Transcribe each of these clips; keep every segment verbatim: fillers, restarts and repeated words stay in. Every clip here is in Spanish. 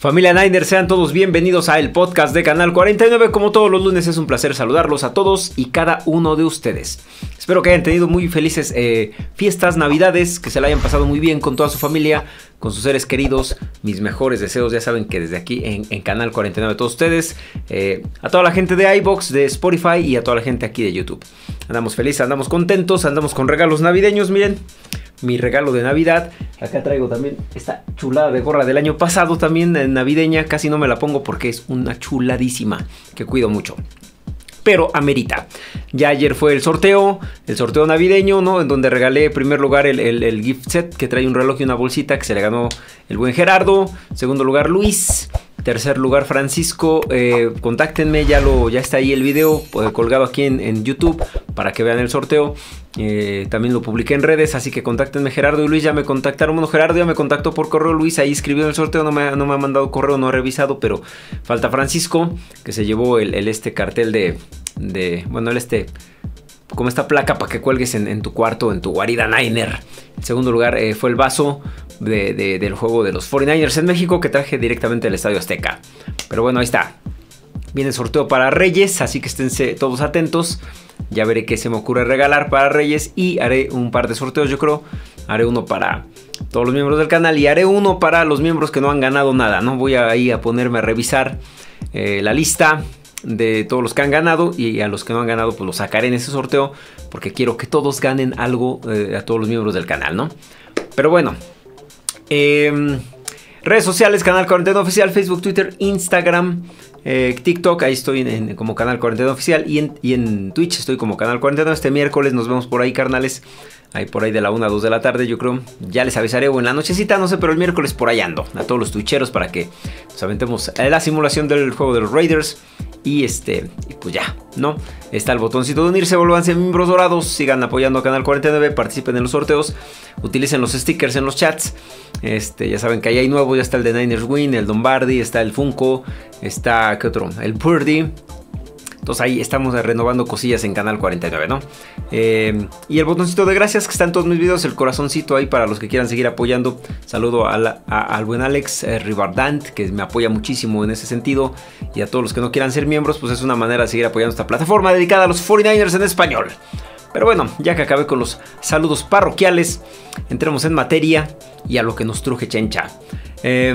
Familia Niners, sean todos bienvenidos a el podcast de Canal cuarenta y nueve. Como todos los lunes es un placer saludarlos a todos y cada uno de ustedes. Espero que hayan tenido muy felices eh, fiestas, navidades, que se la hayan pasado muy bien con toda su familia, con sus seres queridos. Mis mejores deseos, ya saben que desde aquí en, en Canal cuarenta y nueve a todos ustedes, eh, a toda la gente de iVoox, de Spotify y a toda la gente aquí de YouTube. Andamos felices, andamos contentos, andamos con regalos navideños, miren. Mi regalo de Navidad. Acá traigo también esta chulada de gorra del año pasado, también navideña. Casi no me la pongo porque es una chuladísima que cuido mucho, pero amerita. Ya ayer fue el sorteo, el sorteo navideño, ¿no? En donde regalé en primer lugar el, el, el gift set que trae un reloj y una bolsita que se le ganó el buen Gerardo. Segundo lugar Luis. Tercer lugar Francisco. Eh, contáctenme, ya, lo, ya está ahí el video eh, colgado aquí en, en YouTube para que vean el sorteo. Eh, también lo publiqué en redes, así que contáctenme. Gerardo y Luis ya me contactaron. Bueno, Gerardo ya me contactó por correo, Luis ahí escribió el sorteo, no me, no me ha mandado correo, no he revisado, pero falta Francisco, que se llevó el, el este cartel de, de, bueno, el este, como esta placa para que cuelgues en, en tu cuarto, en tu guarida Niner. En segundo lugar eh, fue el vaso de, de, del juego de los cuarenta y nueve ers en México que traje directamente del Estadio Azteca. Pero bueno, ahí está. Viene el sorteo para Reyes, así que esténse todos atentos. Ya veré qué se me ocurre regalar para Reyes y haré un par de sorteos, yo creo. Haré uno para todos los miembros del canal y haré uno para los miembros que no han ganado nada, ¿no? Voy ahí a ponerme a revisar eh, la lista de todos los que han ganado y a los que no han ganado pues los sacaré en ese sorteo porque quiero que todos ganen algo, eh, a todos los miembros del canal, ¿no? Pero bueno, eh, redes sociales, Canal cuarenta y nueve Oficial, Facebook, Twitter, Instagram, eh, TikTok, ahí estoy en, en, como Canal cuarenta y nueve Oficial y en, y en Twitch estoy como Canal cuarenta y nueve. Este miércoles nos vemos por ahí, carnales, ahí por ahí de la una a dos de la tarde, yo creo. Ya les avisaré, o en la nochecita, no sé, pero el miércoles por ahí ando. A todos los twitcheros para que nos aventemos la simulación del juego de los Raiders. Y este, y pues ya, ¿no? Está el botoncito de unirse, vuélvanse miembros dorados, sigan apoyando a Canal cuarenta y nueve, participen en los sorteos, utilicen los stickers en los chats. Este, ya saben que ahí hay nuevos, ya está el de Niners Win, el Lombardi, está el Funko, está, ¿qué otro? El Purdy. Entonces ahí estamos renovando cosillas en Canal cuarenta y nueve, ¿no? Eh, y el botoncito de gracias que está en todos mis videos, el corazoncito ahí para los que quieran seguir apoyando. Saludo a la, a, al buen Alex eh, Ribardant, que me apoya muchísimo en ese sentido. Y a todos los que no quieran ser miembros, pues es una manera de seguir apoyando esta plataforma dedicada a los cuarenta y nueve ers en español. Pero bueno, ya que acabé con los saludos parroquiales, entremos en materia y a lo que nos truje chencha. Eh...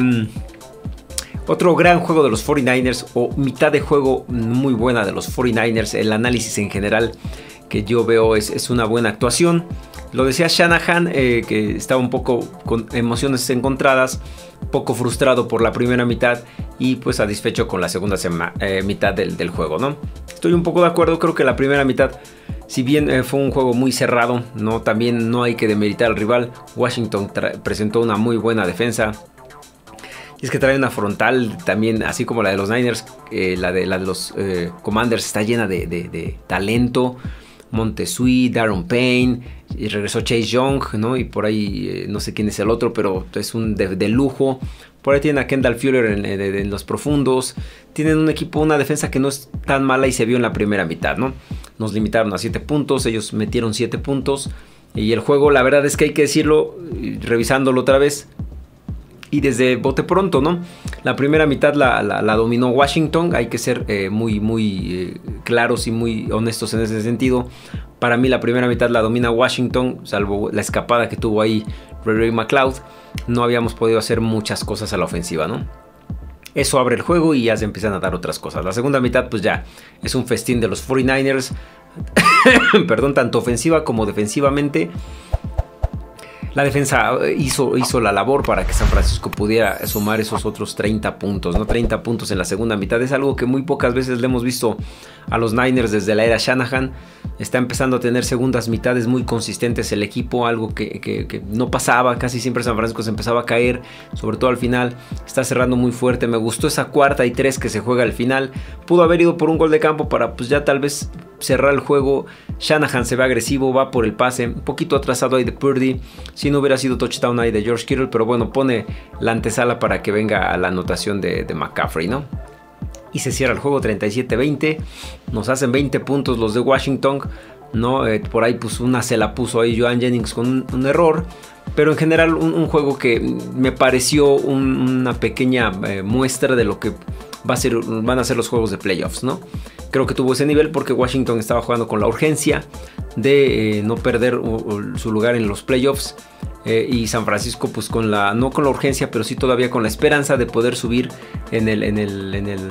Otro gran juego de los cuarenta y nueve ers, o mitad de juego muy buena de los cuarenta y nueve ers. El análisis en general que yo veo es, es una buena actuación. Lo decía Shanahan, eh, que estaba un poco con emociones encontradas, poco frustrado por la primera mitad y pues satisfecho con la segunda eh, mitad del, del juego, ¿no? Estoy un poco de acuerdo, creo que la primera mitad, si bien eh, fue un juego muy cerrado, ¿no? También no hay que demeritar al rival. Washington presentó una muy buena defensa. Y es que trae una frontal también, así como la de los Niners, eh, la, de, la de los eh, Commanders está llena de, de, de talento. Montesui, Daron Payne, y regresó Chase Young, ¿no? Y por ahí eh, no sé quién es el otro, pero es un de, de lujo. Por ahí tienen a Kendall Fuller en, en, en los profundos. Tienen un equipo, una defensa que no es tan mala y se vio en la primera mitad, ¿no? Nos limitaron a siete puntos, ellos metieron siete puntos. Y el juego, la verdad es que hay que decirlo, revisándolo otra vez, y desde bote pronto, ¿no? La primera mitad la, la, la dominó Washington. Hay que ser eh, muy, muy eh, claros y muy honestos en ese sentido. Para mí la primera mitad la domina Washington, salvo la escapada que tuvo ahí Ray McLeod. No habíamos podido hacer muchas cosas a la ofensiva, ¿no? Eso abre el juego y ya se empiezan a dar otras cosas. La segunda mitad pues ya es un festín de los cuarenta y nueve ers. Perdón, tanto ofensiva como defensivamente. La defensa hizo, hizo la labor para que San Francisco pudiera sumar esos otros treinta puntos, ¿no? treinta puntos en la segunda mitad. Es algo que muy pocas veces le hemos visto a los Niners desde la era Shanahan. Está empezando a tener segundas mitades muy consistentes el equipo, algo que, que, que no pasaba. Casi siempre San Francisco se empezaba a caer, sobre todo al final. Está cerrando muy fuerte. Me gustó esa cuarta y tres que se juega al final. Pudo haber ido por un gol de campo para pues ya tal vez cerrar el juego. Shanahan se ve agresivo, va por el pase, un poquito atrasado ahí de Purdy. Si no hubiera sido touchdown ahí de George Kittle, pero bueno, pone la antesala para que venga a la anotación de, de McCaffrey, ¿no? Y se cierra el juego treinta y siete veinte. Nos hacen veinte puntos los de Washington, ¿no? Eh, por ahí pues una se la puso ahí Joan Jennings con un, un error. Pero en general un, un juego que me pareció un, una pequeña eh, muestra de lo que va a ser, van a ser los juegos de playoffs, ¿no? Creo que tuvo ese nivel porque Washington estaba jugando con la urgencia de eh, no perder uh, su lugar en los playoffs. Eh, y San Francisco pues con la, no con la urgencia, pero sí todavía con la esperanza de poder subir en el, en el, en el,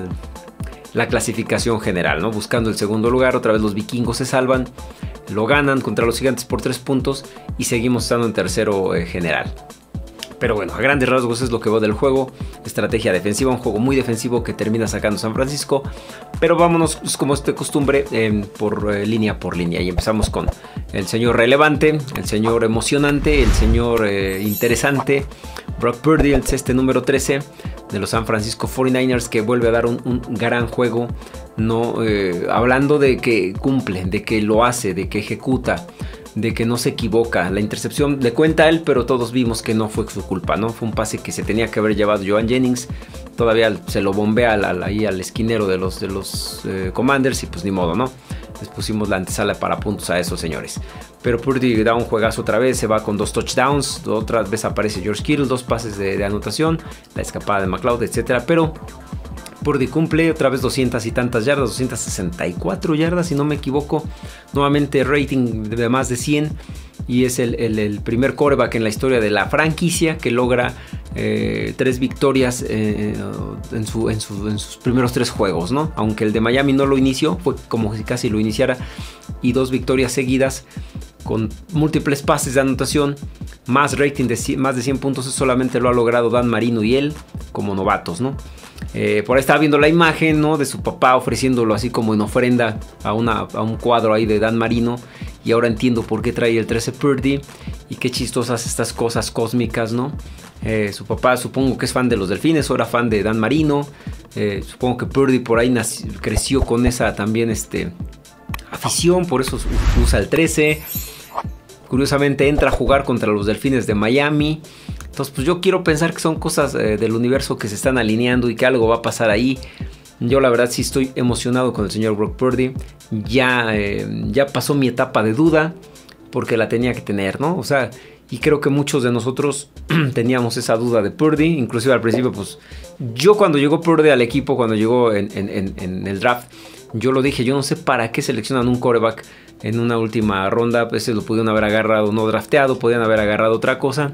la clasificación general, ¿no? Buscando el segundo lugar. Otra vez los vikingos se salvan, lo ganan contra los gigantes por tres puntos y seguimos estando en tercero eh, general. Pero bueno, a grandes rasgos es lo que veo del juego. Estrategia defensiva, un juego muy defensivo que termina sacando San Francisco. Pero vámonos, como es de costumbre, eh, por eh, línea por línea. Y empezamos con el señor relevante, el señor emocionante, el señor eh, interesante. Brock Purdy, el este número trece de los San Francisco cuarenta y nueve ers, que vuelve a dar un, un gran juego. No, eh, hablando de que cumple, de que lo hace, de que ejecuta, de que no se equivoca. La intercepción le cuenta a él, pero todos vimos que no fue su culpa, ¿no? Fue un pase que se tenía que haber llevado Joan Jennings. Todavía se lo bombea al, al, ahí al esquinero de los, de los eh, Commanders y pues ni modo, ¿no? Les pusimos la antesala para puntos a esos señores. Pero Purdy da un juegazo otra vez, se va con dos touchdowns. Otra vez aparece George Kittle, dos pases de, de anotación, la escapada de McLeod, etcétera. Pero Purdy cumple otra vez doscientas y tantas yardas, doscientas sesenta y cuatro yardas si no me equivoco. Nuevamente rating de más de cien y es el, el, el primer quarterback en la historia de la franquicia que logra eh, tres victorias eh, en, su, en, su, en sus primeros tres juegos, ¿no? Aunque el de Miami no lo inició, fue como si casi lo iniciara, y dos victorias seguidas con múltiples pases de anotación, más rating de cien, más de cien puntos. Eso solamente lo ha logrado Dan Marino y él como novatos, ¿no? Eh, por ahí estaba viendo la imagen, ¿no?, de su papá ofreciéndolo así como en ofrenda a, una, a un cuadro ahí de Dan Marino. Y ahora entiendo por qué trae el trece Purdy. Y qué chistosas estas cosas cósmicas, ¿no? Eh, su papá supongo que es fan de los Delfines, o era fan de Dan Marino. Eh, supongo que Purdy por ahí nació, creció con esa también este, afición, por eso usa el trece. Curiosamente entra a jugar contra los Delfines de Miami. Entonces pues yo quiero pensar que son cosas eh, del universo que se están alineando y que algo va a pasar ahí. Yo la verdad sí estoy emocionado con el señor Brock Purdy. Ya, eh, ya pasó mi etapa de duda porque la tenía que tener, ¿no? O sea, y creo que muchos de nosotros teníamos esa duda de Purdy. Inclusive al principio pues yo cuando llegó Purdy al equipo, cuando llegó en, en, en, en el draft, yo lo dije, yo no sé para qué seleccionan un quarterback en una última ronda. Ese lo pudieron haber agarrado no drafteado, podían haber agarrado otra cosa.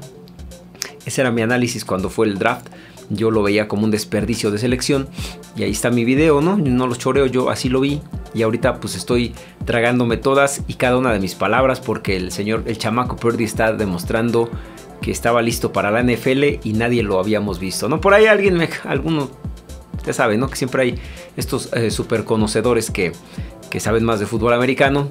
Ese era mi análisis cuando fue el draft. Yo lo veía como un desperdicio de selección. Y ahí está mi video, ¿no? No los choreo, yo así lo vi. Y ahorita pues estoy tragándome todas y cada una de mis palabras, porque el señor, el chamaco Purdy está demostrando que estaba listo para la N F L y nadie lo habíamos visto, ¿no? Por ahí alguien, me, alguno, usted sabe, ¿no?, que siempre hay estos eh, super conocedores que, que saben más de fútbol americano.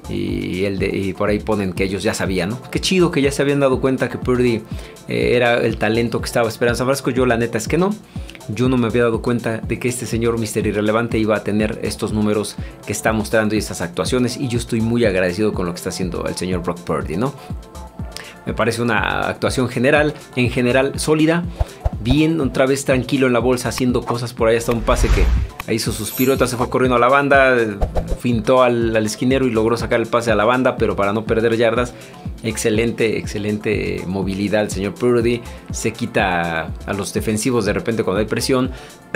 Y, el de, y por ahí ponen que ellos ya sabían, ¿no? Qué chido que ya se habían dado cuenta que Purdy eh, era el talento que estaba esperando San Francisco. Yo la neta es que no. Yo no me había dado cuenta de que este señor míster Irrelevante iba a tener estos números que está mostrando y estas actuaciones. Y yo estoy muy agradecido con lo que está haciendo el señor Brock Purdy, ¿no? Me parece una actuación general, en general sólida. Bien, otra vez tranquilo en la bolsa, haciendo cosas por ahí. Hasta un pase que hizo sus piruetas, se fue corriendo a la banda, fintó al, al esquinero y logró sacar el pase a la banda, pero para no perder yardas. Excelente, excelente movilidad el señor Purdy. Se quita a, a los defensivos de repente cuando hay presión.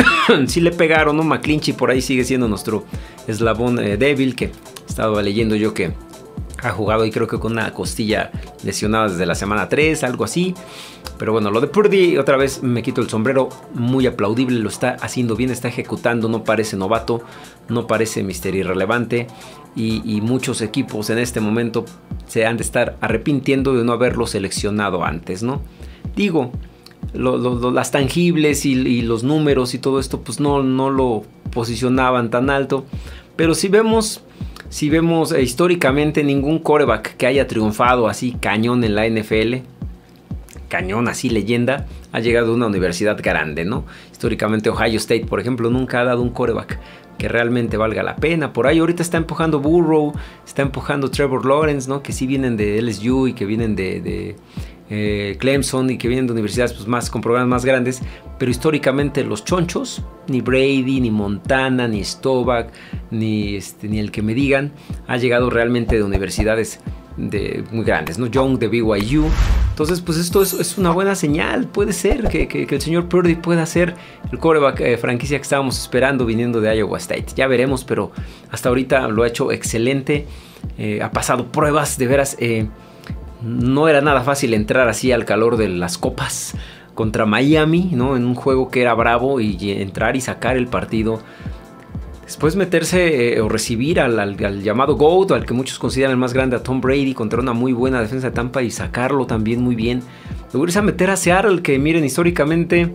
Sí le pegaron, ¿no? McClinchy por ahí sigue siendo nuestro eslabón eh, débil, que estaba leyendo yo que ha jugado y creo que con una costilla lesionada desde la semana tres, algo así. Pero bueno, lo de Purdy, otra vez me quito el sombrero, muy aplaudible, lo está haciendo bien, está ejecutando, no parece novato, no parece míster Irrelevante. Y, y muchos equipos en este momento se han de estar arrepintiendo de no haberlo seleccionado antes, ¿no? Digo, lo, lo, lo, las tangibles y, y los números y todo esto, pues no, no lo posicionaban tan alto. Pero si vemos... Si vemos eh, históricamente, ningún quarterback que haya triunfado así cañón en la N F L, cañón así leyenda, ha llegado a una universidad grande, ¿no? Históricamente Ohio State, por ejemplo, nunca ha dado un quarterback que realmente valga la pena. Por ahí ahorita está empujando Burrow, está empujando Trevor Lawrence, ¿no? Que sí vienen de L S U y que vienen de... de Eh, Clemson y que vienen de universidades pues, más, con programas más grandes, pero históricamente los chonchos, ni Brady, ni Montana, ni Staubach, ni, este, ni el que me digan, ha llegado realmente de universidades de, muy grandes, ¿no? Young de B Y U, Entonces, pues esto es, es una buena señal. Puede ser que, que, que el señor Purdy pueda ser el quarterback eh, franquicia que estábamos esperando viniendo de Iowa State. Ya veremos, pero hasta ahorita lo ha hecho excelente. Eh, ha pasado pruebas, de veras. Eh, no era nada fácil entrar así al calor de las copas contra Miami, ¿no? En un juego que era bravo, y entrar y sacar el partido. Después meterse eh, o recibir al, al, al llamado GOAT, al que muchos consideran el más grande, a Tom Brady, contra una muy buena defensa de Tampa y sacarlo también muy bien. Luego irse a meter a Seattle, que miren, históricamente,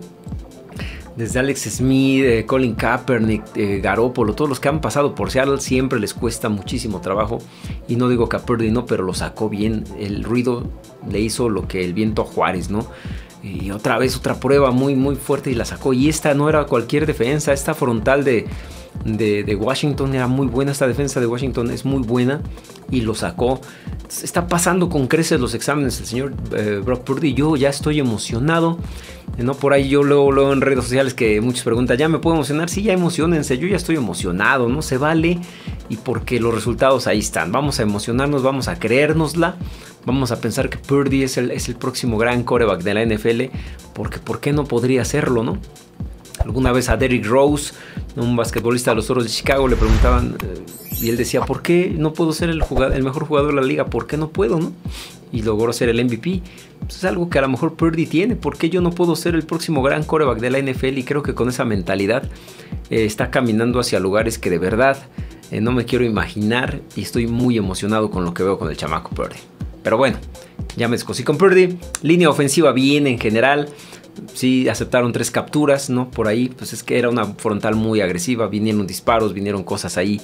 desde Alex Smith, eh, Colin Kaepernick, eh, Garoppolo, todos los que han pasado por Seattle siempre les cuesta muchísimo trabajo. Y no digo que a Purdy no, pero lo sacó bien. El ruido le hizo lo que el viento a Juárez, ¿no? Y otra vez otra prueba muy muy fuerte y la sacó. Y esta no era cualquier defensa, esta frontal de... De, de Washington era muy buena. Esta defensa de Washington es muy buena y lo sacó. Está pasando con creces los exámenes el señor eh, Brock Purdy. Yo ya estoy emocionado, no por ahí yo luego, luego en redes sociales que muchos preguntan, ¿ya me puedo emocionar? Sí, ya emocionense, yo ya estoy emocionado, no se vale. Y porque los resultados ahí están, vamos a emocionarnos, vamos a creérnosla. Vamos a pensar que Purdy es el, es el próximo gran quarterback de la N F L, porque ¿por qué no podría serlo, no? Alguna vez a Derrick Rose, un basquetbolista de los Toros de Chicago, le preguntaban eh, y él decía, ¿por qué no puedo ser el, jugador, el mejor jugador de la liga? ¿Por qué no puedo, no? Y logró ser el M V P. Pues es algo que a lo mejor Purdy tiene. ¿Por qué yo no puedo ser el próximo gran quarterback de la N F L? Y creo que con esa mentalidad eh, está caminando hacia lugares que de verdad eh, no me quiero imaginar, y estoy muy emocionado con lo que veo con el chamaco Purdy. Pero bueno, ya me descosí con Purdy. Línea ofensiva bien en general. Sí, aceptaron tres capturas, ¿no? Por ahí, pues es que era una frontal muy agresiva. Vinieron disparos, vinieron cosas ahí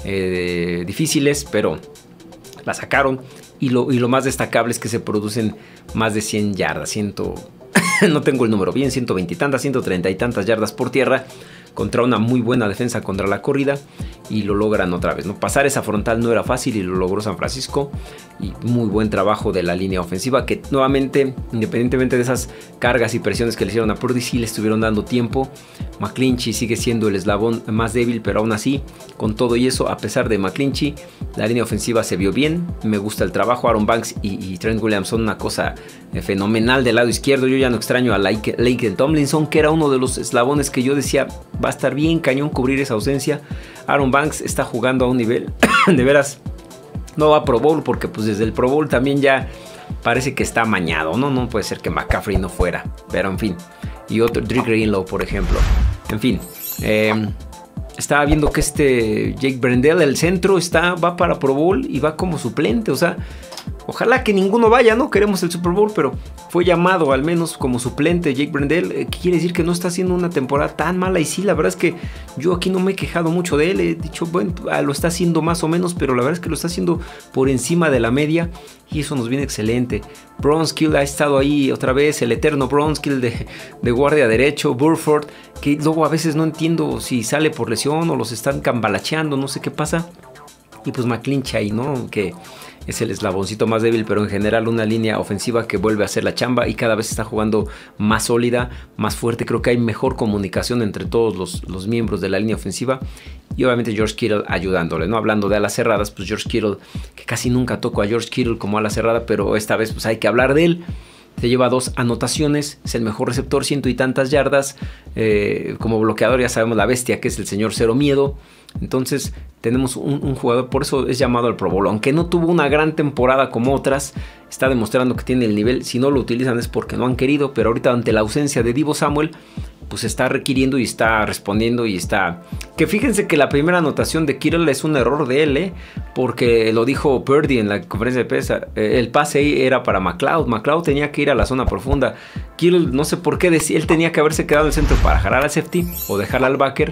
eh, difíciles, pero la sacaron. Y lo, y lo más destacable es que se producen más de cien yardas. Ciento, no tengo el número bien, ciento veinte y tantas, ciento treinta y tantas yardas por tierra. Contra una muy buena defensa contra la corrida. Y lo logran otra vez, ¿no? Pasar esa frontal no era fácil y lo logró San Francisco. Y muy buen trabajo de la línea ofensiva, que nuevamente, independientemente de esas cargas y presiones que le hicieron a Purdy, sí le estuvieron dando tiempo. McGlinchey sigue siendo el eslabón más débil, pero aún así, con todo y eso, a pesar de McGlinchey, la línea ofensiva se vio bien. Me gusta el trabajo. Aaron Banks y, y Trent Williams son una cosa eh, fenomenal del lado izquierdo. Yo ya no extraño a Laken Tomlinson, que era uno de los eslabones que yo decía, va a estar bien cañón cubrir esa ausencia. Aaron Banks está jugando a un nivel de veras. No va a Pro Bowl porque pues desde el Pro Bowl también ya parece que está amañado, ¿no? No puede ser que McCaffrey no fuera, pero en fin. Y otro, Dre Greenlow, por ejemplo. En fin, eh, estaba viendo que este Jake Brendel, el centro, está, va para Pro Bowl y va como suplente. O sea, ojalá que ninguno vaya, ¿no? Queremos el Super Bowl, pero fue llamado al menos como suplente Jake Brendel. Eh, quiere decir que no está haciendo una temporada tan mala. Y sí, la verdad es que yo aquí no me he quejado mucho de él. He dicho, bueno, lo está haciendo más o menos, pero la verdad es que lo está haciendo por encima de la media. Y eso nos viene excelente. Bronskill ha estado ahí otra vez, el eterno Bronskill de, de guardia derecho. Burford, que luego a veces no entiendo si sale por lesión o los están cambalacheando, no sé qué pasa. Y pues McGlinchey, ¿no? Que es el eslaboncito más débil, pero en general una línea ofensiva que vuelve a hacer la chamba y cada vez está jugando más sólida, más fuerte. Creo que hay mejor comunicación entre todos los, los miembros de la línea ofensiva. Y obviamente George Kittle ayudándole, ¿no? Hablando de alas cerradas, pues George Kittle, que casi nunca toco a George Kittle como ala cerrada, pero esta vez pues hay que hablar de él. Se lleva dos anotaciones, es el mejor receptor, ciento y tantas yardas. Eh, como bloqueador ya sabemos la bestia que es el señor Cero Miedo. Entonces tenemos un, un jugador, por eso es llamado al Pro Bowl. Aunque no tuvo una gran temporada como otras, está demostrando que tiene el nivel. Si no lo utilizan es porque no han querido, pero ahorita ante la ausencia de Deebo Samuel, pues está requiriendo y está respondiendo y está... Que fíjense que la primera anotación de Kittle es un error de él, ¿eh? Porque lo dijo Purdy en la conferencia de prensa. Eh, el pase era para McLeod. McLeod tenía que ir a la zona profunda. Kittle, no sé por qué, decía, él tenía que haberse quedado en el centro para jalar al safety o dejarla al backer.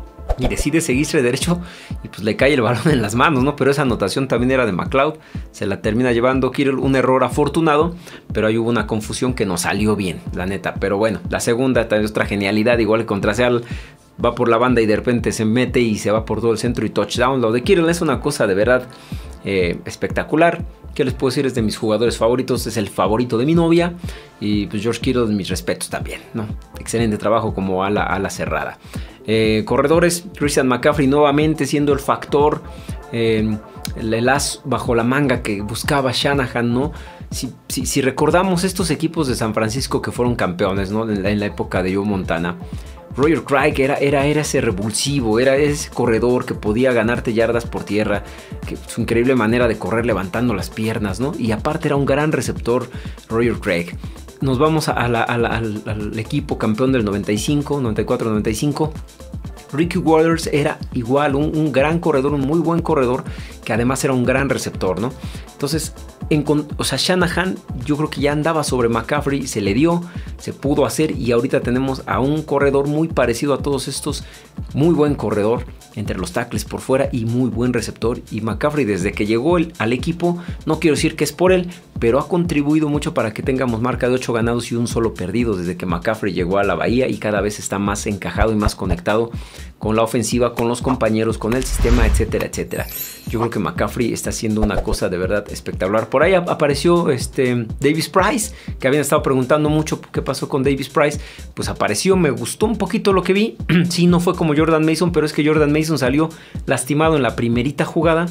Y decide seguirse derecho y pues le cae el balón en las manos, ¿no? Pero esa anotación también era de McLeod. Se la termina llevando Kittle, un error afortunado, pero ahí hubo una confusión que no salió bien, la neta. Pero bueno, la segunda también es otra genialidad, igual que contra Seattle. Va por la banda y de repente se mete y se va por todo el centro y touchdown. Lo de Kittle es una cosa de verdad eh, espectacular. ¿Qué les puedo decir? Es de mis jugadores favoritos, es el favorito de mi novia. Y pues George Kittle, mis respetos también, ¿no? Excelente trabajo como ala, ala cerrada. Eh, corredores, Christian McCaffrey nuevamente siendo el factor, eh, el, el as bajo la manga que buscaba Shanahan, ¿no? si, si, si recordamos estos equipos de San Francisco que fueron campeones, ¿no? En la, en la época de Joe Montana, Roger Craig era, era, era ese revulsivo, era ese corredor que podía ganarte yardas por tierra, que su increíble manera de correr levantando las piernas, ¿no? Y aparte era un gran receptor Roger Craig. Nos vamos a la, a la, al, al equipo campeón del noventa y cinco, noventa y cuatro noventa y cinco. Ricky Watters era igual, un, un gran corredor, un muy buen corredor, que además era un gran receptor, ¿no? Entonces, en, o sea, Shanahan yo creo que ya andaba sobre McCaffrey, se le dio, se pudo hacer, y ahorita tenemos a un corredor muy parecido a todos estos, muy buen corredor entre los tackles por fuera y muy buen receptor. Y McCaffrey, desde que llegó el, al equipo, no quiero decir que es por él, pero ha contribuido mucho para que tengamos marca de ocho ganados y un solo perdido desde que McCaffrey llegó a la Bahía, y cada vez está más encajado y más conectado con la ofensiva, con los compañeros, con el sistema, etcétera, etcétera. Yo creo que McCaffrey está haciendo una cosa de verdad espectacular. Por ahí apareció este Davis Price, que habían estado preguntando mucho qué pasó con Davis Price. Pues apareció, me gustó un poquito lo que vi. Sí, no fue como Jordan Mason, pero es que Jordan Mason salió lastimado en la primerita jugada.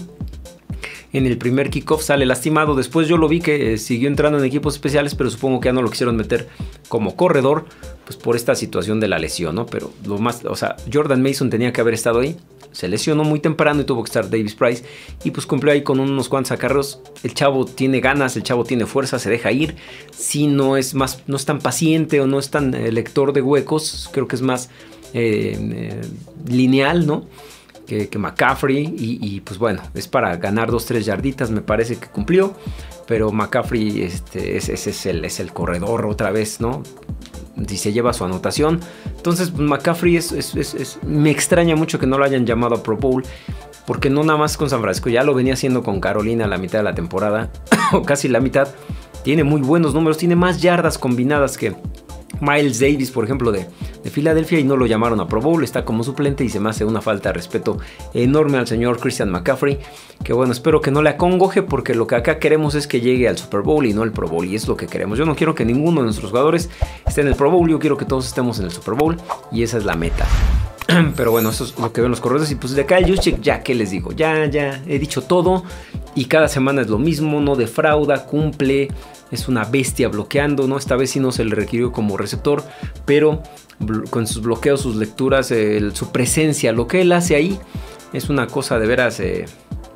En el primer kickoff sale lastimado. Después yo lo vi que eh, siguió entrando en equipos especiales, pero supongo que ya no lo quisieron meter como corredor, pues por esta situación de la lesión, ¿no? Pero lo más, o sea, Jordan Mason tenía que haber estado ahí. Se lesionó muy temprano y tuvo que estar Davis Price, y pues cumplió ahí con unos cuantos acarreos. El chavo tiene ganas, el chavo tiene fuerza, se deja ir. Si no es más, no es tan paciente o no es tan eh, lector de huecos, creo que es más eh, eh, lineal, ¿no? Que, que McCaffrey, y, y pues bueno, es para ganar dos, tres yarditas, me parece que cumplió, pero McCaffrey este, ese es, es, el, es el corredor otra vez, ¿no? Si se lleva su anotación. Entonces pues, McCaffrey es, es, es, es, me extraña mucho que no lo hayan llamado a Pro Bowl, porque no nada más con San Francisco, ya lo venía haciendo con Carolina a la mitad de la temporada, o casi la mitad. Tiene muy buenos números, tiene más yardas combinadas que Miles Davis, por ejemplo, de, de Filadelfia, y no lo llamaron a Pro Bowl, está como suplente, y se me hace una falta de respeto enorme al señor Christian McCaffrey, que bueno, espero que no le acongoje, porque lo que acá queremos es que llegue al Super Bowl y no al Pro Bowl, y es lo que queremos. Yo no quiero que ninguno de nuestros jugadores esté en el Pro Bowl, yo quiero que todos estemos en el Super Bowl, y esa es la meta. Pero bueno, eso es lo que ven los corredores. Y pues de Kyle Juszczyk, ya que les digo, ya, ya he dicho todo, y cada semana es lo mismo, no defrauda, cumple. Es una bestia bloqueando, ¿no? Esta vez sí no se le requirió como receptor, pero con sus bloqueos, sus lecturas, eh, su presencia, lo que él hace ahí es una cosa de veras. Eh,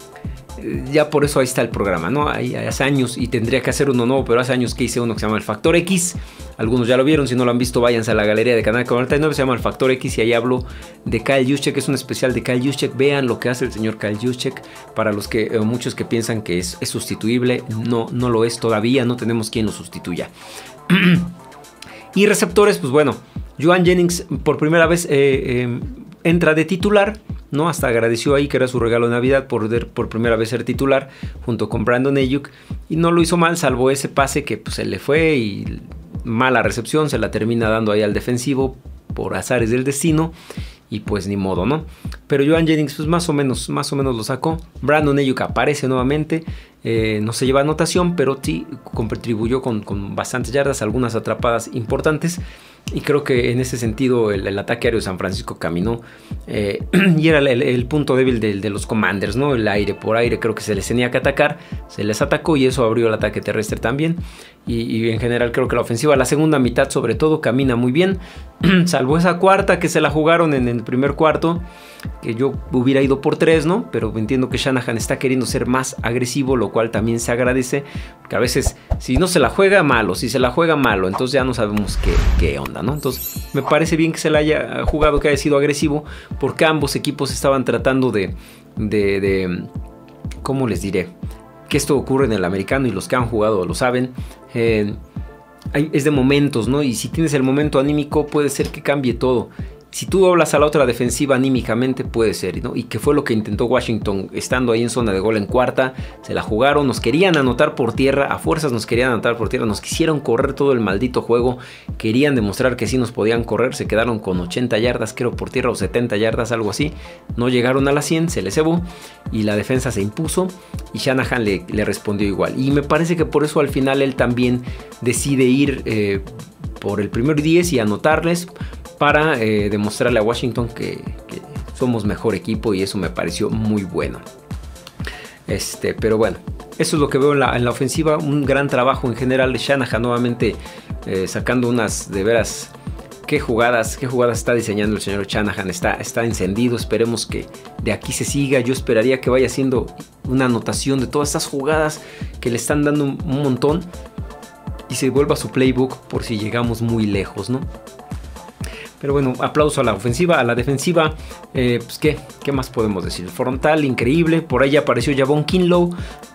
ya por eso ahí está el programa, ¿no? Ahí, hace años, y tendría que hacer uno nuevo, pero hace años que hice uno que se llama El Factor X. Algunos ya lo vieron, si no lo han visto, váyanse a la galería de Canal cuarenta y nueve, se llama El Factor X, y ahí hablo de Kyle Juszczyk, es un especial de Kyle Juszczyk. Vean lo que hace el señor Kyle Juszczyk. Para los que, eh, muchos que piensan que es, es sustituible, no, no lo es todavía, no tenemos quien lo sustituya. Y receptores, pues bueno, Jauan Jennings por primera vez eh, eh, entra de titular, ¿no? Hasta agradeció ahí que era su regalo de Navidad por, por primera vez ser titular junto con Brandon Ayuk, y no lo hizo mal, salvo ese pase que pues, se le fue, y mala recepción, se la termina dando ahí al defensivo por azares del destino, y pues ni modo, ¿no? Pero Jauan Jennings pues más o menos, más o menos lo sacó. Brandon Ayuk aparece nuevamente, eh, no se lleva anotación, pero sí contribuyó con, con bastantes yardas, algunas atrapadas importantes. Y creo que en ese sentido el, el ataque aéreo de San Francisco caminó, eh, y era el, el, el punto débil de, de los Commanders, ¿no? El aire por aire, creo que se les tenía que atacar, se les atacó, y eso abrió el ataque terrestre también. Y, y en general creo que la ofensiva, la segunda mitad sobre todo, camina muy bien, salvo esa cuarta que se la jugaron en el primer cuarto, que yo hubiera ido por tres, ¿no? Pero entiendo que Shanahan está queriendo ser más agresivo, lo cual también se agradece, porque a veces si no se la juega, malo, si se la juega, malo, entonces ya no sabemos qué, qué onda, ¿no? Entonces me parece bien que se la haya jugado, que haya sido agresivo, porque ambos equipos estaban tratando de, de, de ¿cómo les diré? Que esto ocurre en el americano, y los que han jugado lo saben. Eh, es de momentos, ¿no? Y si tienes el momento anímico, puede ser que cambie todo. Si tú doblas a la otra defensiva anímicamente, puede ser, ¿no? Y que fue lo que intentó Washington estando ahí en zona de gol en cuarta. Se la jugaron, nos querían anotar por tierra, a fuerzas nos querían anotar por tierra, nos quisieron correr todo el maldito juego, querían demostrar que sí nos podían correr, se quedaron con ochenta yardas, creo, por tierra, o setenta yardas, algo así. No llegaron a las cien, se les cebó, y la defensa se impuso, y Shanahan le, le respondió igual. Y me parece que por eso al final él también decide ir eh, por el primer diez y anotarles, para eh, demostrarle a Washington que, que somos mejor equipo, y eso me pareció muy bueno. Este, pero bueno, eso es lo que veo en la, en la ofensiva. Un gran trabajo en general de Shanahan, nuevamente eh, sacando unas de veras. Qué jugadas, qué jugadas está diseñando el señor Shanahan. Está, está encendido. Esperemos que de aquí se siga. Yo esperaría que vaya haciendo una anotación de todas estas jugadas que le están dando un, un montón. Y se vuelva su playbook por si llegamos muy lejos, ¿no? Pero bueno, aplauso a la ofensiva. A la defensiva, eh, pues ¿qué? ¿Qué más podemos decir? El frontal, increíble. Por ahí apareció Javon Kinlaw.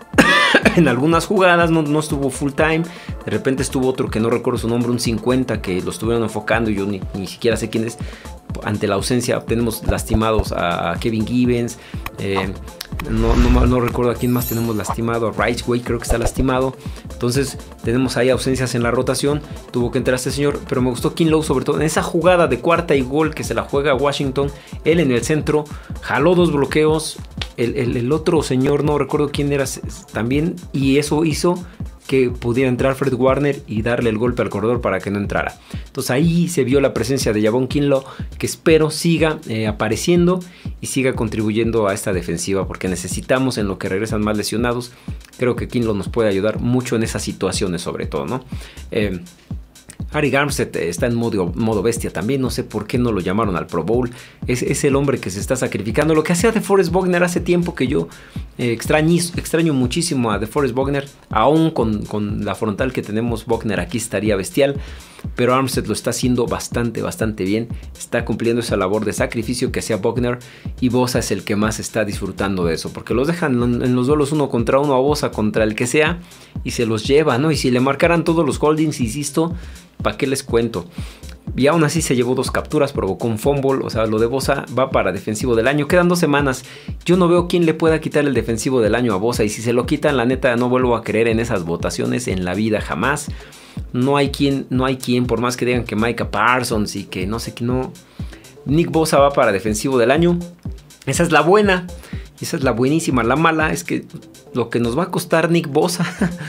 En algunas jugadas no, no estuvo full time. De repente estuvo otro que no recuerdo su nombre, un cincuenta, que lo estuvieron enfocando y yo ni, ni siquiera sé quién es. Ante la ausencia tenemos lastimados a Kevin Givens. Eh, no, no, no recuerdo a quién más tenemos lastimado. A Rightway creo que está lastimado. Entonces tenemos ahí ausencias en la rotación. Tuvo que entrar este señor. Pero me gustó Kinlaw sobre todo en esa jugada de cuarta y gol que se la juega a Washington. Él en el centro jaló dos bloqueos. El, el, el otro señor, no recuerdo quién era también, y eso hizo que pudiera entrar Fred Warner y darle el golpe al corredor para que no entrara. Entonces ahí se vio la presencia de Javon Kinlaw, que espero siga eh, apareciendo y siga contribuyendo a esta defensiva, porque necesitamos, en lo que regresan más lesionados, creo que Kinlaw nos puede ayudar mucho en esas situaciones sobre todo, ¿no? Eh, Arik Armstead está en modo, modo bestia también. No sé por qué no lo llamaron al Pro Bowl. Es, es el hombre que se está sacrificando. Lo que hacía DeForest Buckner hace tiempo que yo eh, extraño, extraño muchísimo a DeForest Buckner. Aún con, con la frontal que tenemos, Buckner aquí estaría bestial. Pero Armstead lo está haciendo bastante, bastante bien. Está cumpliendo esa labor de sacrificio que hacía Buckner. Y Bosa es el que más está disfrutando de eso. Porque los dejan en los duelos uno contra uno a Bosa, contra el que sea. Y se los lleva, ¿no? Y si le marcaran todos los holdings, insisto, ¿para qué les cuento? Y aún así se llevó dos capturas, provocó un fumble. O sea, lo de Bosa va para defensivo del año. Quedan dos semanas. Yo no veo quién le pueda quitar el defensivo del año a Bosa. Y si se lo quitan, la neta, no vuelvo a creer en esas votaciones en la vida, jamás. No hay quien, no hay quien, por más que digan que Micah Parsons y que no sé qué, no. Nick Bosa va para defensivo del año. Esa es la buena. Esa es la buenísima. La mala es que lo que nos va a costar Nick Bosa...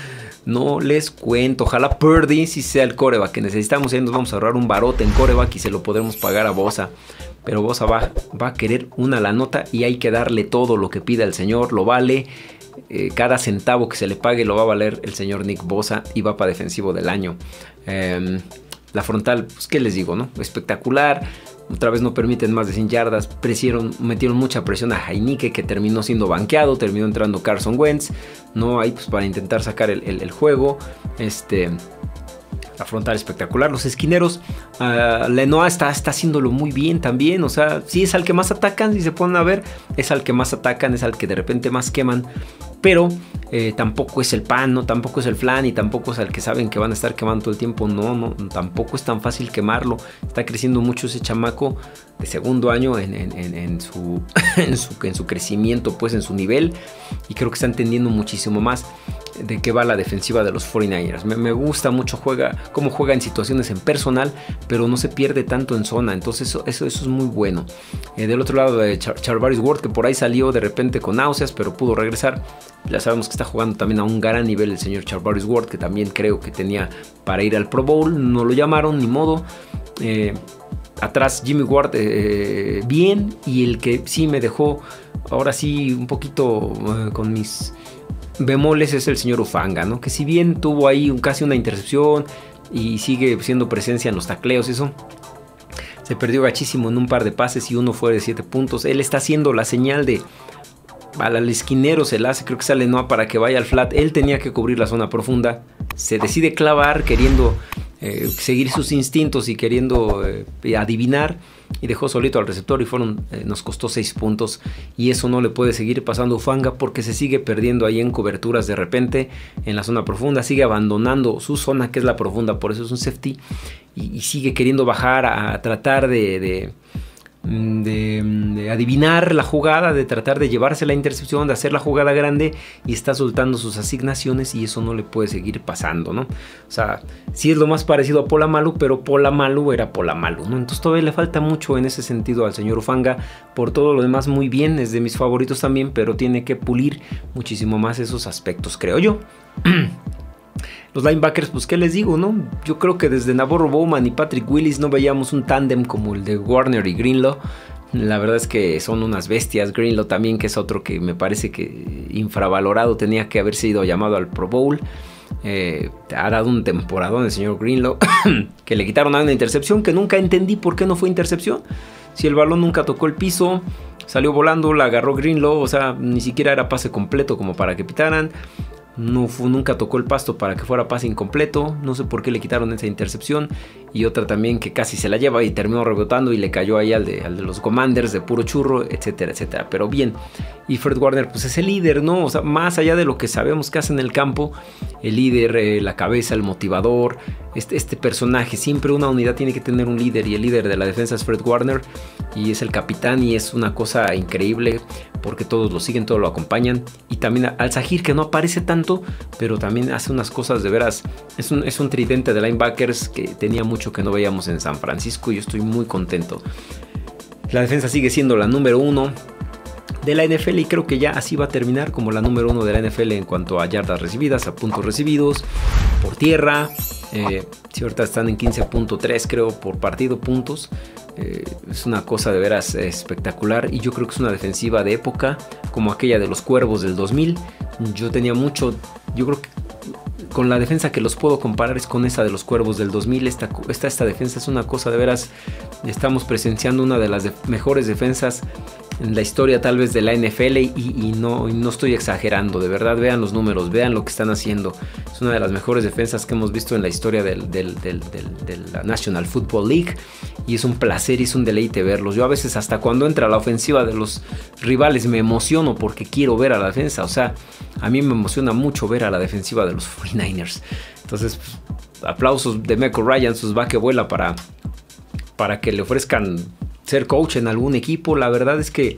No les cuento. Ojalá Purdy sí sea el coreback que necesitamos. Ahí nos vamos a ahorrar un barote en coreback y se lo podremos pagar a Bosa. Pero Bosa va, va a querer una la nota y hay que darle todo lo que pida el señor. Lo vale. Eh, cada centavo que se le pague lo va a valer el señor Nick Bosa y va para defensivo del año. Eh, la frontal, pues qué les digo, ¿no? Espectacular. Otra vez no permiten más de cien yardas. Presieron, metieron mucha presión a Heineke, que terminó siendo banqueado. Terminó entrando Carson Wentz. No hay pues para intentar sacar el, el, el juego. Este... La frontal espectacular. Los esquineros, uh, Lenoir está, está haciéndolo muy bien también. O sea, sí es al que más atacan. Si se ponen a ver, es al que más atacan. Es al que de repente más queman. Pero eh, tampoco es el pan, ¿no? Tampoco es el flan. Y tampoco es al que saben que van a estar quemando todo el tiempo. No, no, tampoco es tan fácil quemarlo. Está creciendo mucho ese chamaco de segundo año en, en, en, en, su, en, su, en su crecimiento, pues en su nivel. Y creo que está entendiendo muchísimo más de qué va la defensiva de los cuarenta y nueve ers. Me, me gusta mucho juega, cómo juega en situaciones en personal, pero no se pierde tanto en zona. Entonces eso, eso, eso es muy bueno. Eh, del otro lado de Char Charvarius Ward, que por ahí salió de repente con náuseas, pero pudo regresar. Ya sabemos que está jugando también a un gran nivel el señor Charvarius Ward, que también creo que tenía para ir al Pro Bowl. No lo llamaron, ni modo. Eh, atrás Jimmy Ward eh, bien. Y el que sí me dejó ahora sí un poquito eh, con mis... bemoles es el señor Hufanga, ¿no? Que si bien tuvo ahí un, casi una intercepción y sigue siendo presencia en los tacleos, eso se perdió gachísimo en un par de pases y uno fue de siete puntos. Él está haciendo la señal de al esquinero, se la hace, creo que sale no para que vaya al flat. Él tenía que cubrir la zona profunda, se decide clavar queriendo eh, seguir sus instintos y queriendo eh, adivinar, y dejó solito al receptor y fueron, eh, nos costó seis puntos. Y eso no le puede seguir pasando a Hufanga, porque se sigue perdiendo ahí en coberturas de repente en la zona profunda, sigue abandonando su zona que es la profunda, por eso es un safety, y, y sigue queriendo bajar a, a tratar de, de, de, de adivinar la jugada, de tratar de llevarse la intercepción, de hacer la jugada grande, y está soltando sus asignaciones y eso no le puede seguir pasando, ¿no? O sea, sí es lo más parecido a Polamalu, pero Polamalu era Polamalu, ¿no? Entonces todavía le falta mucho en ese sentido al señor Hufanga. Por todo lo demás muy bien, es de mis favoritos también, pero tiene que pulir muchísimo más esos aspectos, creo yo. Los linebackers, pues qué les digo, ¿no? Yo creo que desde Navarro Bowman y Patrick Willis no veíamos un tándem como el de Warner y Greenlaw. La verdad es que son unas bestias. Greenlaw también, que es otro que me parece que infravalorado, tenía que haber sido llamado al Pro Bowl. Eh, ha dado un temporadón el señor Greenlaw, que le quitaron a una intercepción que nunca entendí por qué no fue intercepción. Si el balón nunca tocó el piso, salió volando, la agarró Greenlaw, o sea, ni siquiera era pase completo como para que pitaran. No fue, nunca tocó el pasto para que fuera pase incompleto. No sé por qué le quitaron esa intercepción. Y otra también que casi se la lleva y terminó rebotando y le cayó ahí al de, al de los Commanders de puro churro, etcétera, etcétera. Pero bien, y Fred Warner pues es el líder, ¿no? O sea, más allá de lo que sabemos que hace en el campo, el líder, eh, la cabeza, el motivador, este, este personaje. Siempre una unidad tiene que tener un líder, y el líder de la defensa es Fred Warner. Y es el capitán, y es una cosa increíble porque todos lo siguen, todos lo acompañan. Y también Al-Shaair, que no aparece tanto, pero también hace unas cosas de veras. Es un, es un tridente de linebackers que tenía mucho que no veíamos en San Francisco, y yo estoy muy contento. La defensa sigue siendo la número uno de la N F L, y creo que ya así va a terminar como la número uno de la N F L en cuanto a yardas recibidas, a puntos recibidos, por tierra. Eh, si ahorita están en quince punto tres, creo, por partido puntos. Eh, es una cosa de veras espectacular, y yo creo que es una defensiva de época como aquella de los Cuervos del dos mil. Yo tenía mucho, yo creo que con la defensa que los puedo comparar es con esa de los Cuervos del dos mil. Esta, esta, esta defensa es una cosa de veras. Estamos presenciando una de las de mejores defensas en la historia tal vez de la N F L, y, y, no, y no estoy exagerando, de verdad. Vean los números, vean lo que están haciendo. Es una de las mejores defensas que hemos visto en la historia del, del, del, del, de la National Football League, y es un placer y es un deleite verlos. Yo a veces hasta cuando entra la ofensiva de los rivales me emociono porque quiero ver a la defensa. O sea, a mí me emociona mucho ver a la defensiva de los cuarenta y nueve ers. Entonces, pues, aplausos de Meco Ryan, sus va que vuela para, para que le ofrezcan ser coach en algún equipo. La verdad es que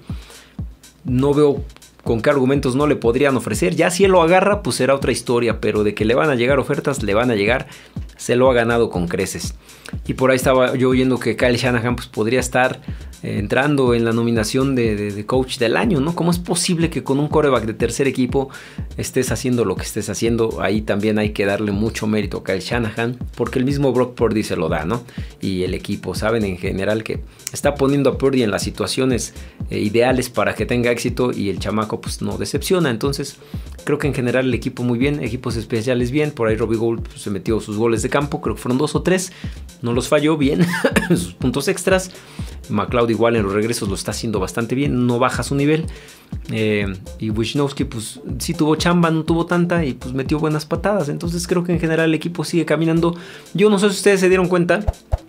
no veo con qué argumentos no le podrían ofrecer. Ya si él lo agarra, pues será otra historia, pero de que le van a llegar ofertas, le van a llegar. Se lo ha ganado con creces. Y por ahí estaba yo oyendo que Kyle Shanahan pues podría estar eh, entrando en la nominación de, de, de coach del año, ¿no? ¿Cómo es posible que con un quarterback de tercer equipo estés haciendo lo que estés haciendo? Ahí también hay que darle mucho mérito a Kyle Shanahan, porque el mismo Brock Purdy se lo da, ¿no? Y el equipo, saben en general que está poniendo a Purdy en las situaciones eh, ideales para que tenga éxito, y el chamaco pues no decepciona. Entonces creo que en general el equipo muy bien, equipos especiales bien. Por ahí Robbie Gould pues, se metió sus goles de campo, creo que fueron dos o tres, no los falló bien, sus puntos extras. McLeod igual en los regresos lo está haciendo bastante bien, no baja su nivel. Eh, y Wisnowski pues sí tuvo chamba, no tuvo tanta, y pues metió buenas patadas. Entonces creo que en general el equipo sigue caminando. Yo no sé si ustedes se dieron cuenta,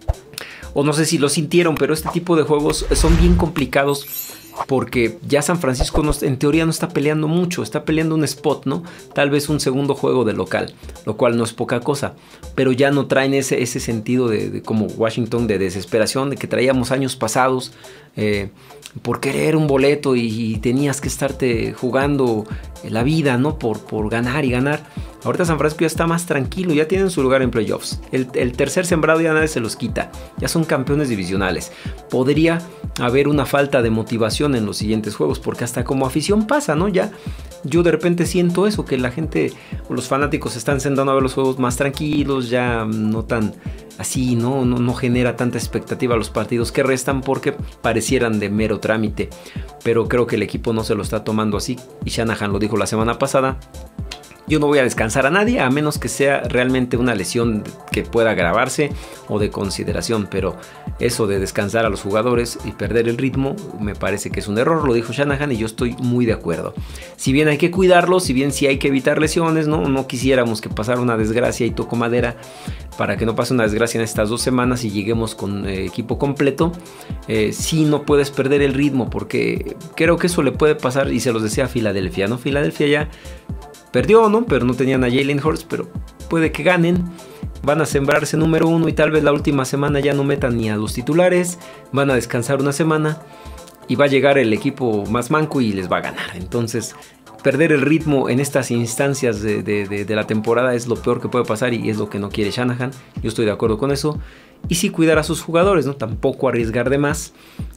o no sé si lo sintieron, pero este tipo de juegos son bien complicados, porque ya San Francisco no, en teoría no está peleando mucho, está peleando un spot, ¿no? Tal vez un segundo juego de local, lo cual no es poca cosa, pero ya no traen ese, ese sentido de, de como Washington, de desesperación, de que traíamos años pasados eh, por querer un boleto, y, y tenías que estarte jugando la vida, ¿no? Por, por ganar y ganar. Ahorita San Francisco ya está más tranquilo, ya tienen su lugar en playoffs. El, el tercer sembrado ya nadie se los quita, ya son campeones divisionales. Podría haber una falta de motivación en los siguientes juegos, porque hasta como afición pasa, ¿no? Ya yo de repente siento eso, que la gente o los fanáticos están sentando a ver los juegos más tranquilos, ya no tan así, ¿no? No, no genera tanta expectativa los partidos que restan, porque parecieran de mero trámite. Pero creo que el equipo no se lo está tomando así, y Shanahan lo dijo la semana pasada. Yo no voy a descansar a nadie, a menos que sea realmente una lesión que pueda agravarse o de consideración, pero eso de descansar a los jugadores y perder el ritmo me parece que es un error, lo dijo Shanahan, y yo estoy muy de acuerdo. Si bien hay que cuidarlos, si bien sí hay que evitar lesiones, no, no quisiéramos que pasara una desgracia, y toco madera para que no pase una desgracia en estas dos semanas y lleguemos con eh, equipo completo. Eh, sí, no puedes perder el ritmo, porque creo que eso le puede pasar, y se los decía a Filadelfia, ¿no? Filadelfia ya perdió, ¿no? Pero no tenían a Jalen Hurts, pero puede que ganen. Van a sembrarse número uno, y tal vez la última semana ya no metan ni a los titulares. Van a descansar una semana, y va a llegar el equipo más manco y les va a ganar. Entonces, perder el ritmo en estas instancias de, de, de, de la temporada es lo peor que puede pasar, y es lo que no quiere Shanahan. Yo estoy de acuerdo con eso. Y sí cuidar a sus jugadores, ¿no? Tampoco arriesgar de más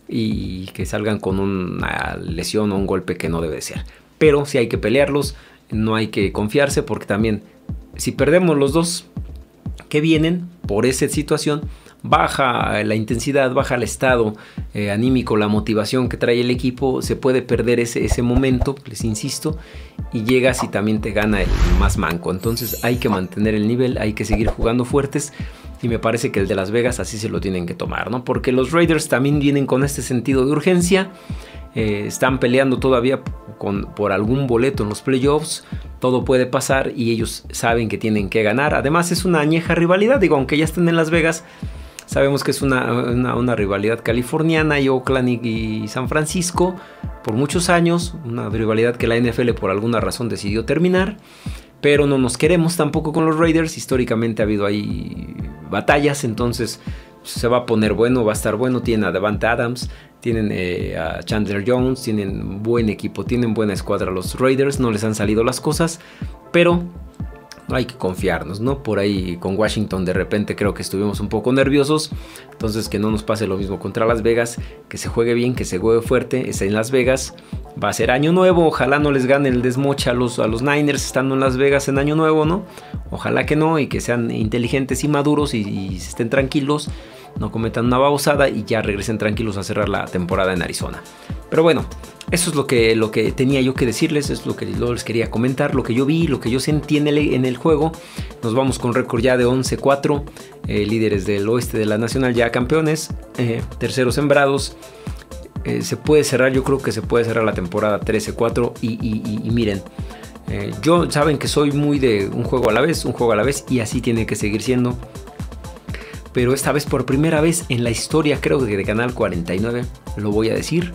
y que salgan con una lesión o un golpe que no debe ser. Pero sí hay que pelearlos. No hay que confiarse, porque también si perdemos los dos que vienen por esa situación, baja la intensidad, baja el estado eh, anímico, la motivación que trae el equipo, se puede perder ese, ese momento, les insisto, y llegas y también te gana el más manco. Entonces hay que mantener el nivel, hay que seguir jugando fuertes. Y me parece que el de Las Vegas así se lo tienen que tomar, ¿no? Porque los Raiders también vienen con este sentido de urgencia. Eh, están peleando todavía con, por algún boleto en los playoffs. Todo puede pasar y ellos saben que tienen que ganar. Además es una añeja rivalidad. Digo, aunque ya estén en Las Vegas, sabemos que es una, una, una rivalidad californiana y Oakland y, y San Francisco por muchos años. Una rivalidad que la N F L por alguna razón decidió terminar. Pero no nos queremos tampoco con los Raiders. Históricamente ha habido ahí batallas, entonces se va a poner bueno, va a estar bueno. Tienen a Davante Adams, tienen eh, a Chandler Jones, tienen buen equipo, tienen buena escuadra los Raiders. No les han salido las cosas, pero no hay que confiarnos, ¿no? Por ahí con Washington de repente creo que estuvimos un poco nerviosos. Entonces que no nos pase lo mismo contra Las Vegas. Que se juegue bien, que se juegue fuerte. Es en Las Vegas. Va a ser año nuevo. Ojalá no les gane el desmoche a los, a los Niners estando en Las Vegas en año nuevo, ¿no? Ojalá que no. Y que sean inteligentes y maduros y, y estén tranquilos. No cometan una babosada y ya regresen tranquilos a cerrar la temporada en Arizona. Pero bueno, eso es lo que, lo que tenía yo que decirles, es lo que yo les quería comentar, lo que yo vi, lo que yo sentí en el, en el juego. Nos vamos con récord ya de once cuatro, eh, líderes del oeste de la Nacional ya campeones, eh, terceros sembrados. Eh, se puede cerrar, yo creo que se puede cerrar la temporada trece cuatro y, y, y, y miren, eh, yo saben que soy muy de un juego a la vez, un juego a la vez y así tiene que seguir siendo. Pero esta vez por primera vez en la historia creo que de Canal cuarenta y nueve, lo voy a decir,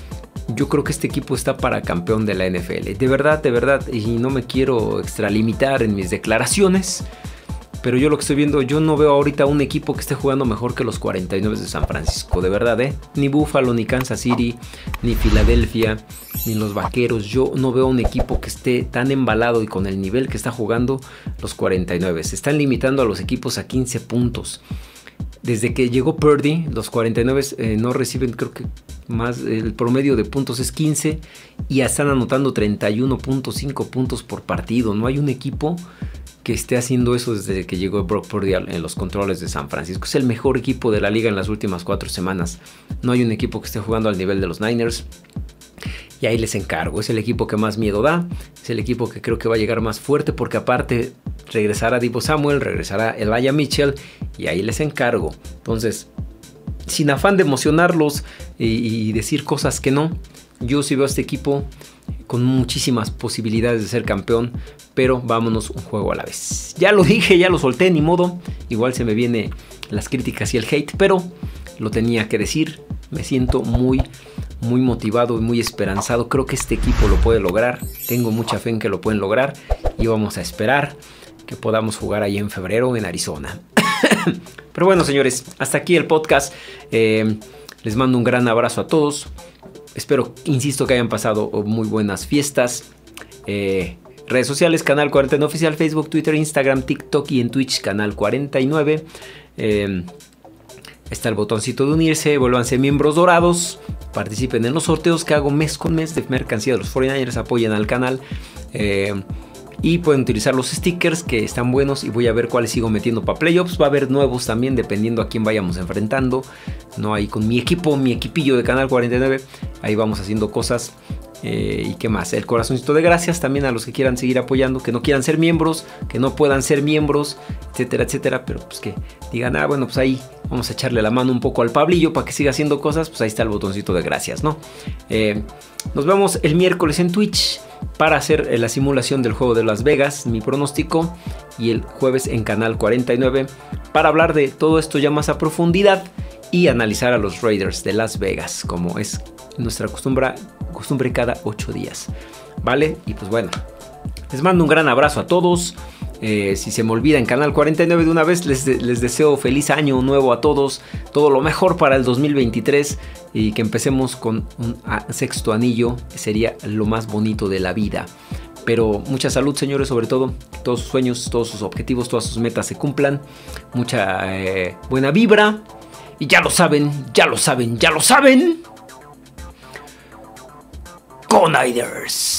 yo creo que este equipo está para campeón de la N F L. De verdad, de verdad, y no me quiero extralimitar en mis declaraciones, pero yo lo que estoy viendo, yo no veo ahorita un equipo que esté jugando mejor que los cuarenta y nueve de San Francisco, de verdad, ¿eh? Ni Buffalo, ni Kansas City, ni Filadelfia, ni los Vaqueros. Yo no veo un equipo que esté tan embalado y con el nivel que está jugando los cuarenta y nueve. Se están limitando a los equipos a quince puntos. Desde que llegó Purdy, los cuarenta y nueve eh, no reciben, creo que más, el promedio de puntos es quince y ya están anotando treinta y uno punto cinco puntos por partido. No hay un equipo que esté haciendo eso desde que llegó Brock Purdy en los controles de San Francisco. Es el mejor equipo de la liga en las últimas cuatro semanas. No hay un equipo que esté jugando al nivel de los Niners. Y ahí les encargo. Es el equipo que más miedo da. Es el equipo que creo que va a llegar más fuerte. Porque aparte regresará Deebo Samuel, regresará Elijah Mitchell. Y ahí les encargo. Entonces, sin afán de emocionarlos y, y decir cosas que no, yo sí veo a este equipo con muchísimas posibilidades de ser campeón. Pero vámonos un juego a la vez. Ya lo dije, ya lo solté, ni modo. Igual se me vienen las críticas y el hate. Pero lo tenía que decir. Me siento muy... muy motivado y muy esperanzado. Creo que este equipo lo puede lograr. Tengo mucha fe en que lo pueden lograr. Y vamos a esperar que podamos jugar ahí en febrero en Arizona. Pero bueno, señores, hasta aquí el podcast. Eh, les mando un gran abrazo a todos. Espero, insisto, que hayan pasado muy buenas fiestas. Eh, redes sociales, Canal cuarenta y nueve Oficial, Facebook, Twitter, Instagram, TikTok y en Twitch, Canal cuarenta y nueve. Eh, Está el botoncito de unirse, vuélvanse miembros dorados, participen en los sorteos que hago mes con mes de mercancía de los cuarenta y nueve, apoyen al canal eh, y pueden utilizar los stickers que están buenos y voy a ver cuáles sigo metiendo para playoffs. Va a haber nuevos también dependiendo a quién vayamos enfrentando. No, ahí con mi equipo, mi equipillo de Canal cuarenta y nueve, ahí vamos haciendo cosas. Eh, y qué más, el corazoncito de gracias también a los que quieran seguir apoyando, que no quieran ser miembros, que no puedan ser miembros, etcétera, etcétera, pero pues que digan, ah, bueno, pues ahí vamos a echarle la mano un poco al Pablillo para que siga haciendo cosas, pues ahí está el botoncito de gracias, ¿no? Eh, nos vemos el miércoles en Twitch para hacer la simulación del juego de Las Vegas, mi pronóstico, y el jueves en Canal cuarenta y nueve para hablar de todo esto ya más a profundidad y analizar a los Raiders de Las Vegas, como es nuestra costumbre, costumbre cada ocho días, ¿vale? Y pues bueno, les mando un gran abrazo a todos. Eh, si se me olvida en Canal cuarenta y nueve de una vez, les, de, les deseo feliz año nuevo a todos, todo lo mejor para el dos mil veintitrés y que empecemos con un a, sexto anillo, sería lo más bonito de la vida. Pero mucha salud, señores, sobre todo, que todos sus sueños, todos sus objetivos, todas sus metas se cumplan, mucha eh, buena vibra y ya lo saben, ya lo saben, ya lo saben. Go Niners.